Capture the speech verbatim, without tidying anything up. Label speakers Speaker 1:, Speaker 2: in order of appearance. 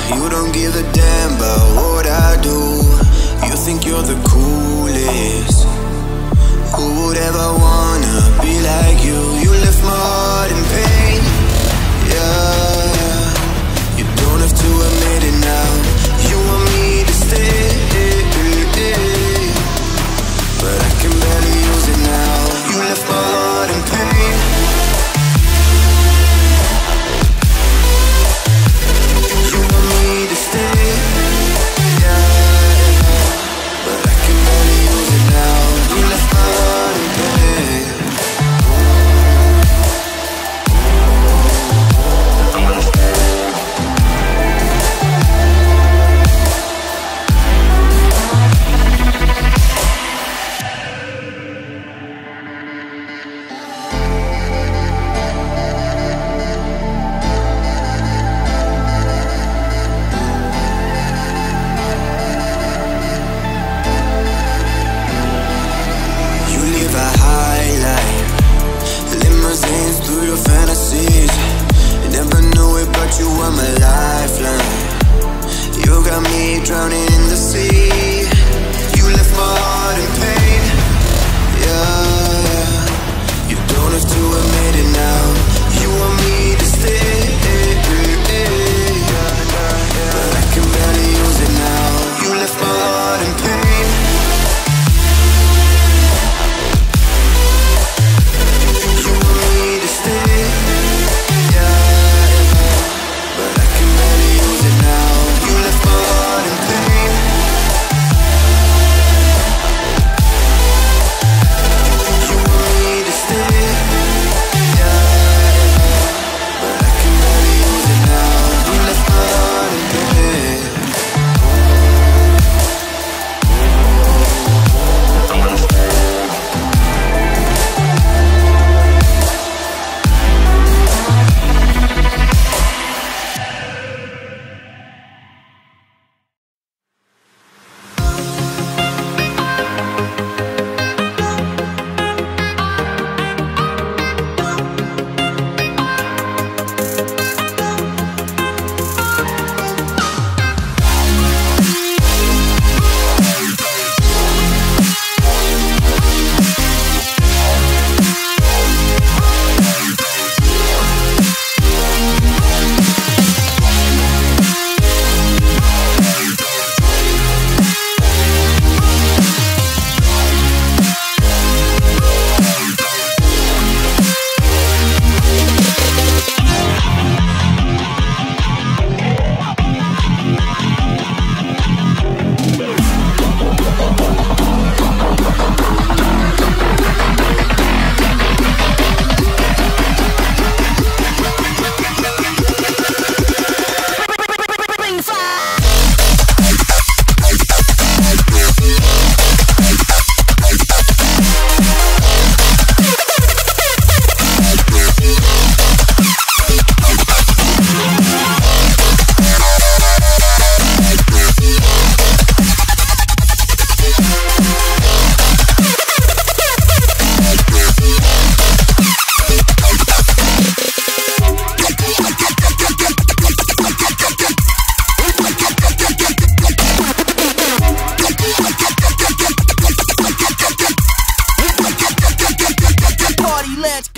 Speaker 1: You don't give a damn about what I do. You think you're the coolest. Who would ever wanna be like you? You left my heart in pain, yeah. You don't have to admit it now. You want me to stay, but I can barely use it now. You left my heart in pain. You want me to stay, yeah, but I can barely use it now. You left my heart in pain. You are my lifeline. You got me drowning in the sea. You left my heart in pain, yeah. You don't have to admit it now. You want me to stay, but I can barely use it now. You left my heart in pain. You want me to stay,
Speaker 2: Let's